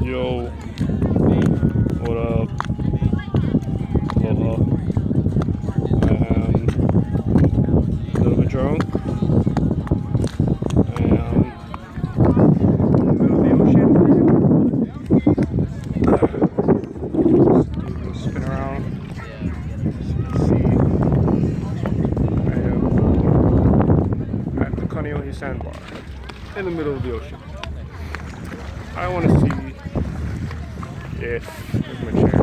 Yo, what up? Aloha. I am a little bit drunk. I am in the middle of the ocean. Spin around. As you can see, I am at the Kaneohe Sandbar in the middle of the ocean. I want to see if there's my chair.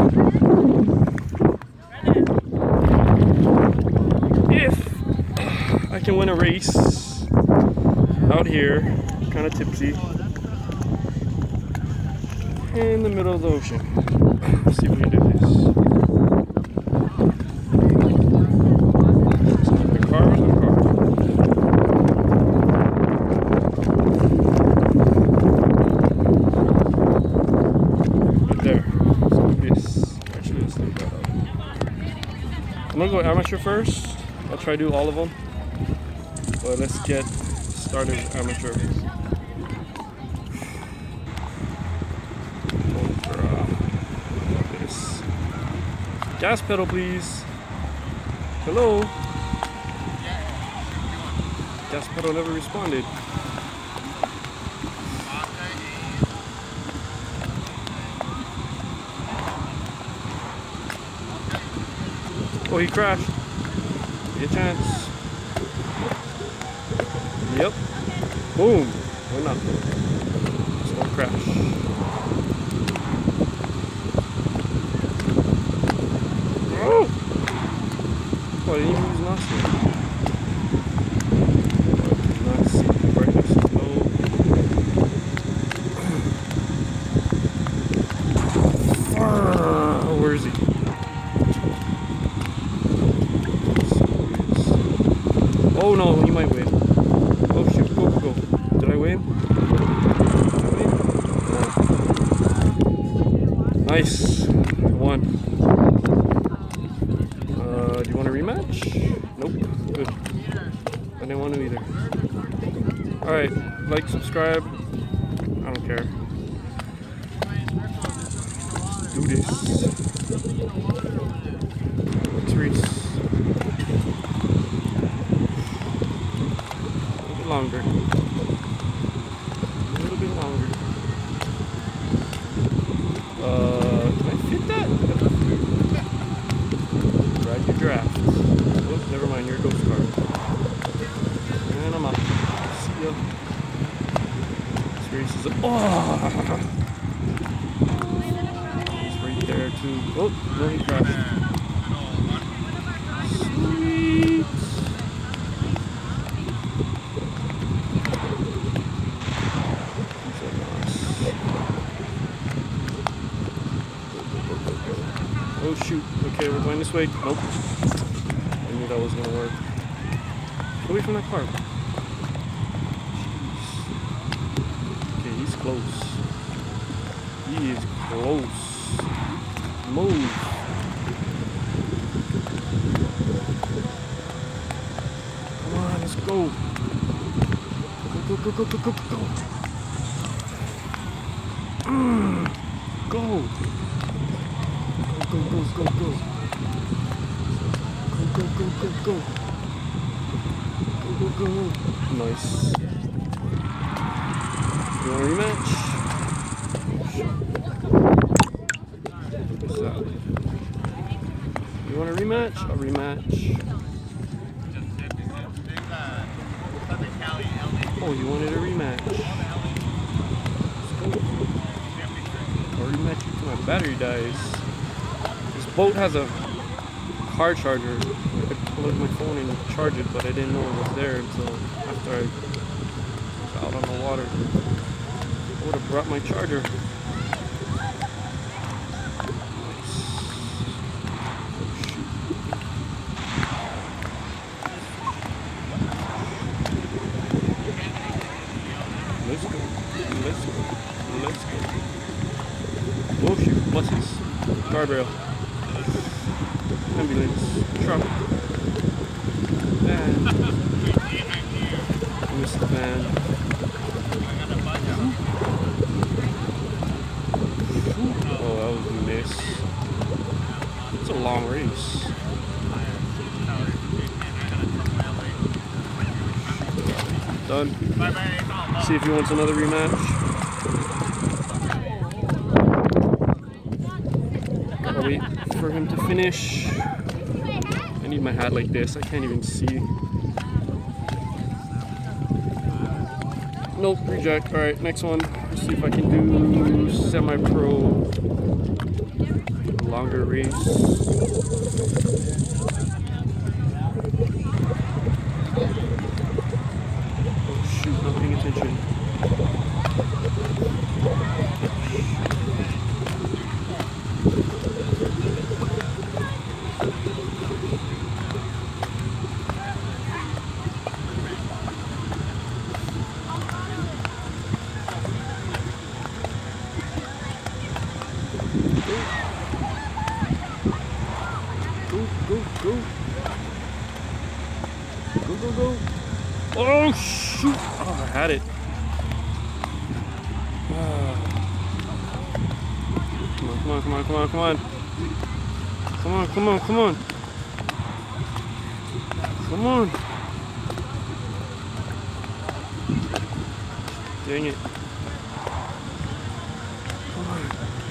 If I can win a race out here, kind of tipsy, in the middle of the ocean. Let's see if we can do this. The car or the car? I'm gonna go amateur first. I'll try to do all of them, but let's get started amateur. This gas pedal, please. Hello. Gas pedal never responded. Oh, he crashed. Get a chance. Yep. Boom. Or not. Just don't crash. Oh! Oh, I didn't even use nostril. Not see the brightness is low. Where is he? Oh no, he might win. Oh shoot, go, go, go. Did I win? Did I win? No. Nice. I won. Do you want a rematch? Nope. Good. I didn't want to either. Alright, like, subscribe. I don't care. Let's do this. Let's race. Longer. A little bit longer. Can I fit that? Ride your draft. Oh, never mind, you're a ghost car. And I'm up. See ya. This race is oh! It's right there too. Oh, no, he crashed. Sweet. Oh shoot, okay, we're going this way. Nope. I knew that was gonna work. Get away from that car. Jeez. Okay, he's close. He is close. Move. Come on, let's go. Go, go, go, go, go, go, go. Go. Go, go, go, go. Go, go, go, go, go. Go, go, go. Nice. You want a rematch? What's that? You want a rematch? A rematch. Oh, you wanted a rematch. Let's go. Or rematch you till my battery dies. Boat has a car charger. I could plug my phone in and charge it, but I didn't know it was there until after I was out on the water. I would have brought my charger. Nice. Oh, shoot. Let's go. Let's go. Let's go. Oh shoot, buses. Guardrail. Ambulance, truck, van. I missed the van. See if he wants another rematch. Gotta wait for him to finish. I need my hat like this. I can't even see. Nope, reject. Alright, next one. Let's see if I can do semi-pro. Longer race. Oh shoot, not paying attention. Go. Oh shoot! Oh, I had it. Come on. Come on. Dang it. Come on.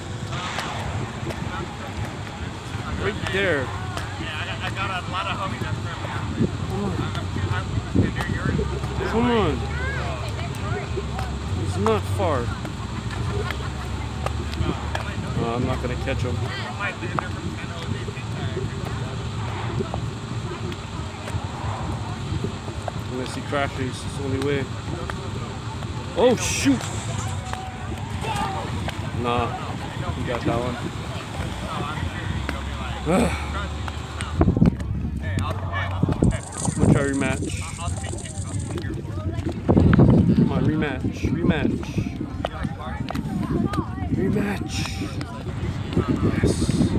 Right there. Yeah, I got a lot of homies that serve. Come on. It's not far. I'm not gonna catch him. Unless he crashes, it's the only way. Oh shoot! Nah, you got that one. We'll try rematch. Come on, rematch. Yes.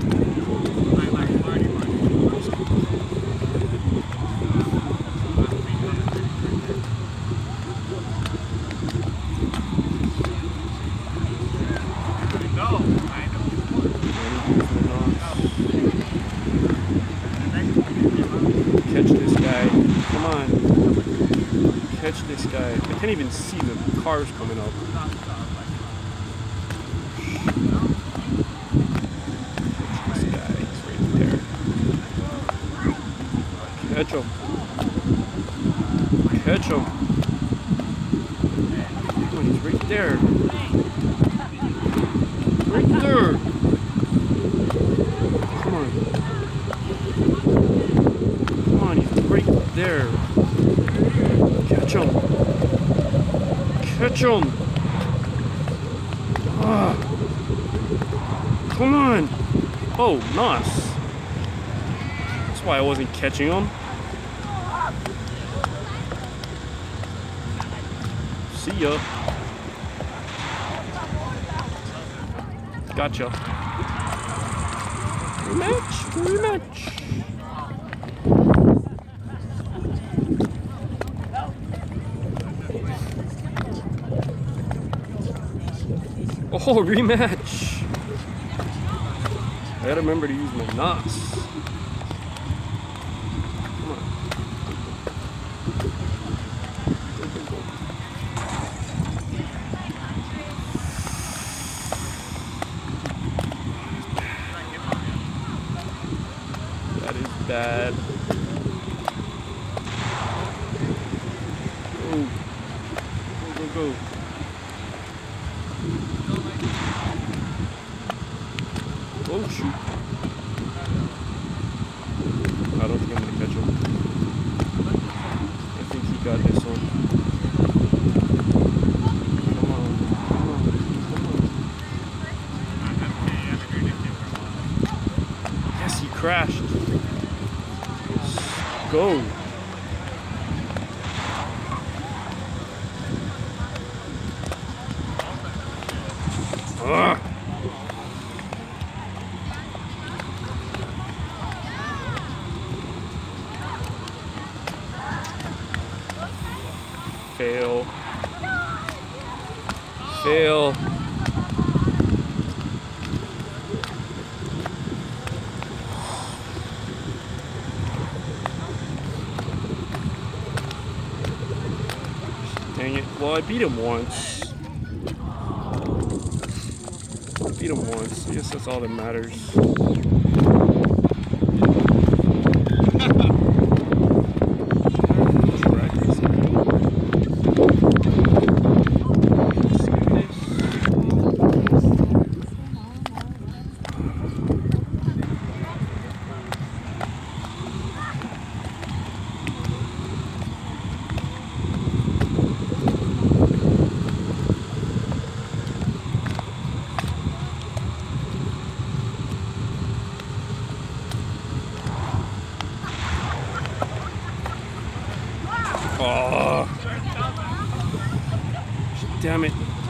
Catch this guy. Come on. Catch this guy. I can't even see the cars coming up. Catch this guy. He's right there. Catch him. Catch him. Come on, he's right there. Right there. Come on. Come on, he's right there. Catch him. Catch him. Ah. Come on. Oh, nice. That's why I wasn't catching him. See ya. Gotcha. Rematch. Oh, rematch. I gotta remember to use my knots. Come on. Go. That is bad. Go. Oh shoot. I don't think I'm gonna catch him. I think he got this one. Come on. Yes, he crashed. Let's go. Ugh. Fail. Dang it. Well, I beat him once. I beat him once. I guess that's all that matters. Oh, damn it.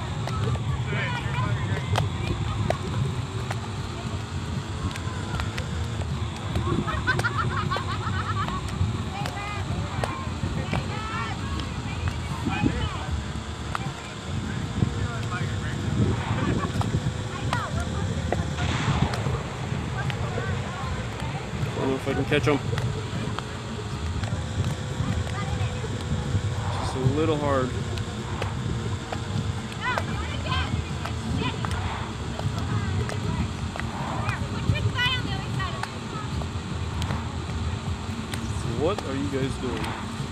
I don't know if I can catch him. It's a little hard. What are you guys doing?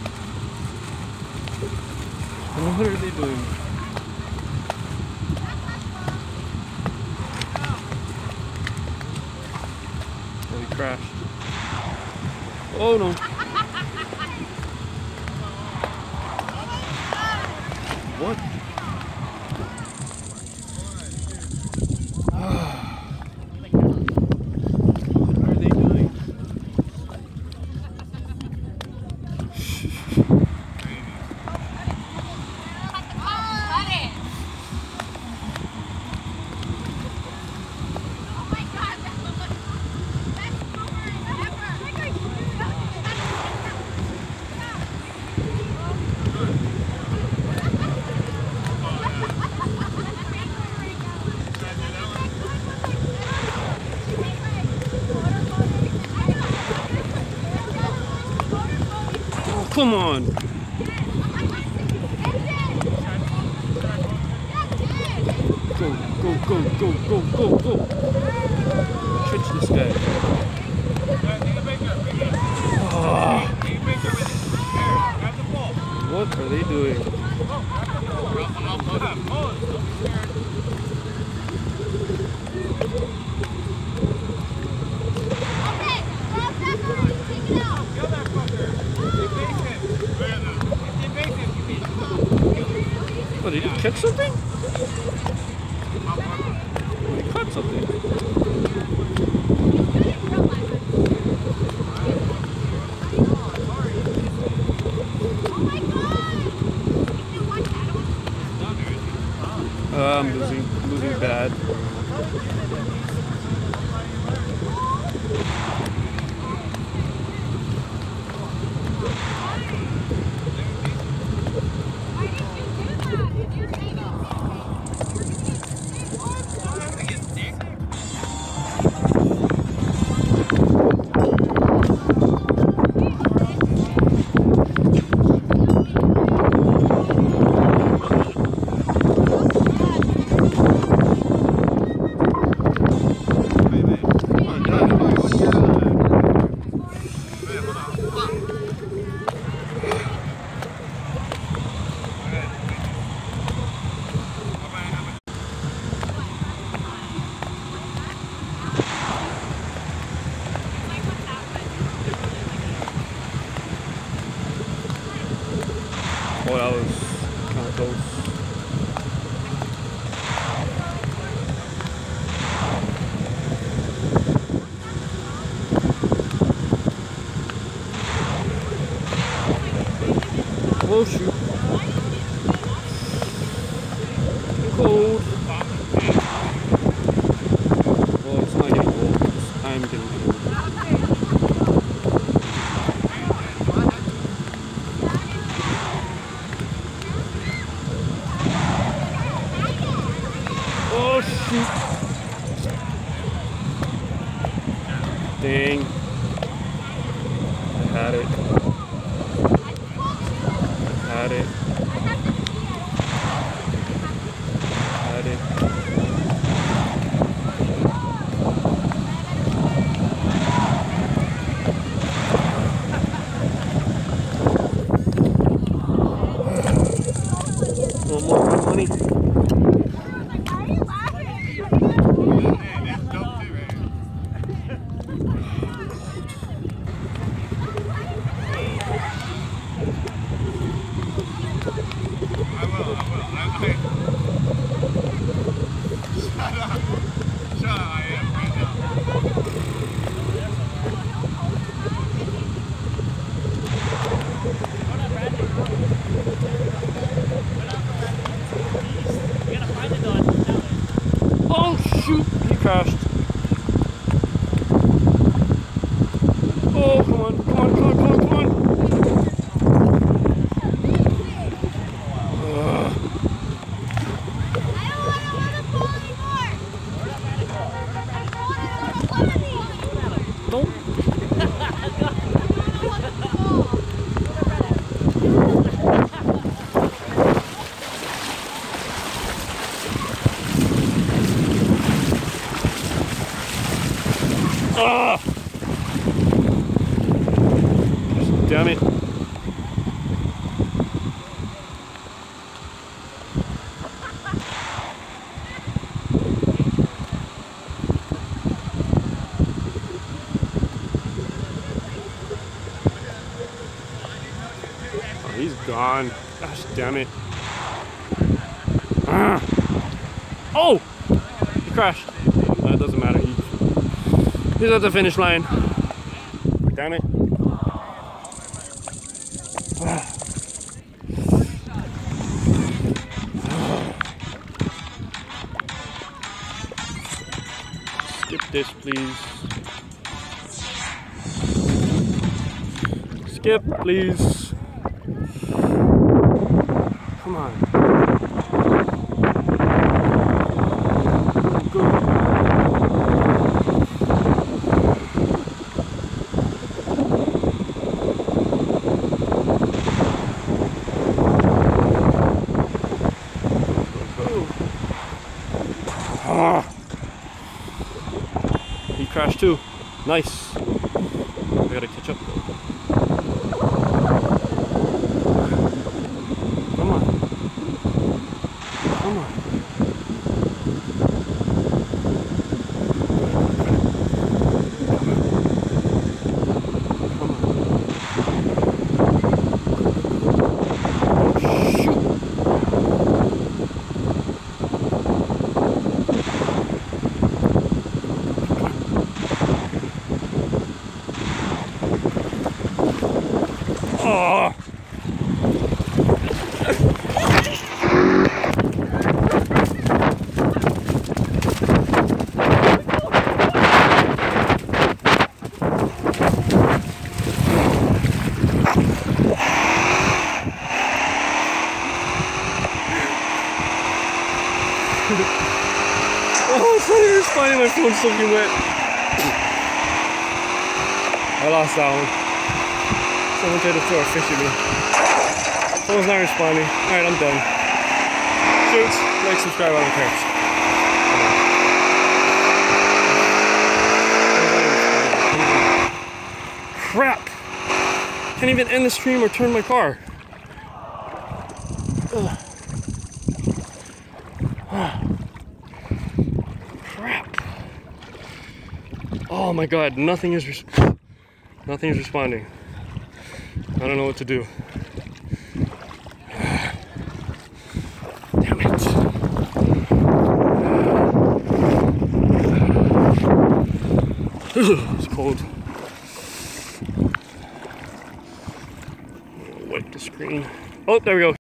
What are they doing? Oh, he crashed. Oh no. What? What are they doing? Oh, come on. Go. Catch this guy. Oh. What are they doing? What, did he catch something? He caught something. I'm losing bad. Oh, that was kind of close. Oh shoot. Cold. Well, it's not getting cold. I'm getting cold. Oh shoot. Dang. I had it. honey. Why are you laughing? That's dope too, right? I will. Shut up. Shut up, I am right now. Oh shoot, he crashed. Oh, come on. Don't. Damn it. Oh, he's gone. Gosh damn it. Oh! He crashed. It doesn't matter. He's at the finish line. Damn it. Skip this, please. Skip, please. Come on. Go. He crashed too. Nice. I gotta catch up though. Come on. Come on. Oh. Oh, it's not even responding, my phone's soaking wet. I lost that one. Someone tried to throw a fish at me. Someone's not responding. Alright, I'm done. Shoots, like, subscribe, I don't care. Crap! Can't even end the stream or turn my car. Crap. Oh my god, nothing is responding. I don't know what to do. Damn it. It's cold. Wipe the screen. Oh, there we go.